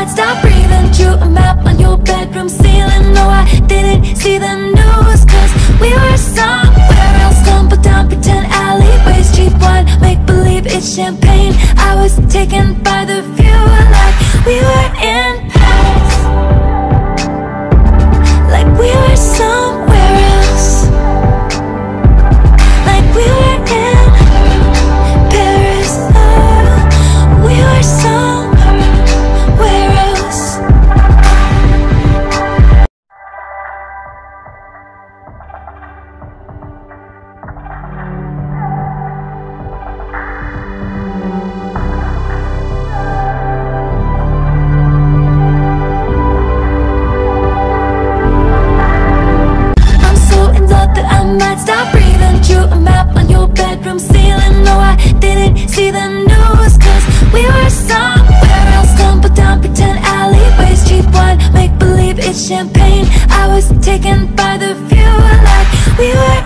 might stop breathing. Drew a map on your bedroom ceiling. No, I didn't see the news, cause we were somewhere else. Stumbled down pretend alleyways, cheap wine, make believe it's champagne. I was taken by the view, like we were in Paris, like we were somewhere else, like we were in Paris. Oh, we were somewhere else. I'm so in love that I might stop breathing. Drew a map on your bedroom ceiling. No, I didn't see the news, cause we were somewhere else. Stumbled down pretend alleyways, cheap wine, make believe it's champagne. I was taken by the view, like we were